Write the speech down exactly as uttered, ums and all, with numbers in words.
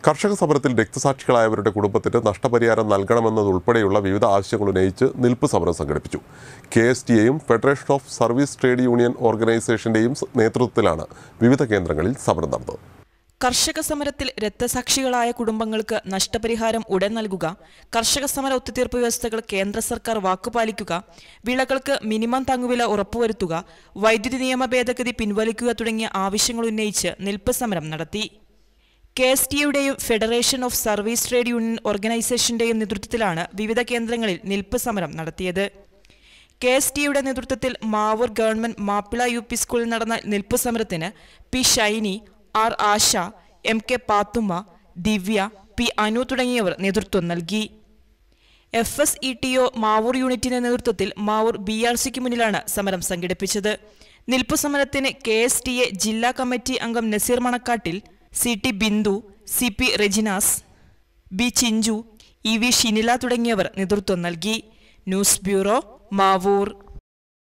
കർഷക സമരത്തിൽ രക്തസാക്ഷികളായവരുടെ കുടുംബത്തിന് നഷ്ടപരിഹാരം നൽകണമെന്നതുൾപ്പെടെയുള്ള വിവിധ ആവശ്യങ്ങൾ ഉന്നയിച്ച് നിൽപ്പ് സമരം സംഘടിപ്പിച്ചു. കെ എസ് ടിയെയും federation of service trade union ഓർഗനൈസേഷന്റെയും നേതൃത്വത്തിലാണ് വിവിധ കേന്ദ്രങ്ങളിൽ സമരം നടന്നത്. കർഷക സമരത്തിൽ രക്തസാക്ഷികളായ കുടുംബങ്ങൾക്ക് നഷ്ടപരിഹാരം ഉടൻ നൽകുക, കർഷക സമര ഒത്തുതീർപ്പ് വ്യവസ്ഥകൾ കേന്ദ്ര സർക്കാർ വാക്കുപാലിക്കുക, വിളകൾക്ക് മിനിമം താങ്ങുവില ഉറപ്പുവരുത്തുക, വൈദ്യുതി നിയമ ഭേദഗതി പിൻവലിക്കുക തുടങ്ങിയ ആവശ്യങ്ങൾ ഉന്നയിച്ച് നിൽപ്പ് സമരം നടത്തി. കെ എസ് ടിയുടെയും federation of service trade union ഓർഗനൈസേഷന്റെയും നേതൃത്വത്തിലാണ് വിവിധ കേന്ദ്രങ്ങളിൽ നിൽപ്പ് സമരം നടത്തിയത്. കെ എസ് ടിയുടെ നേതൃത്വത്തിൽ Mavoor government Mappila U P സ്കൂളിൽ നടന്ന നിൽപ്പ് സമരത്തിന് P Shiny, R Asha, M K Pathumma, Divya, P Anu തുടങ്ങിയവർ നേതൃത്വം നൽകി. F S E T O Mavoor യൂണിറ്റിന്റെ നേതൃത്വത്തിൽ മാവൂർ ബി ആർ സിക്ക് മുന്നിലാണ് സമരം സംഘടിപ്പിച്ചത്. നിൽപ്പ് സമരത്തിന് കെ എസ് ടി എ ജില്ലാ കമ്മിറ്റി അംഗം Naseer Manakkattil, C T Bindu, C P Reginas, B Chinchu, E V Shinila തുടങ്ങിയവർ നേതൃത്വം നൽകി. News bureau, Mavoor.